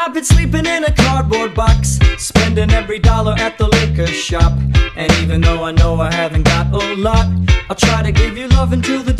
I've been sleeping in a cardboard box, spending every dollar at the liquor shop. And even though I know I haven't got a lot, I'll try to give you love until the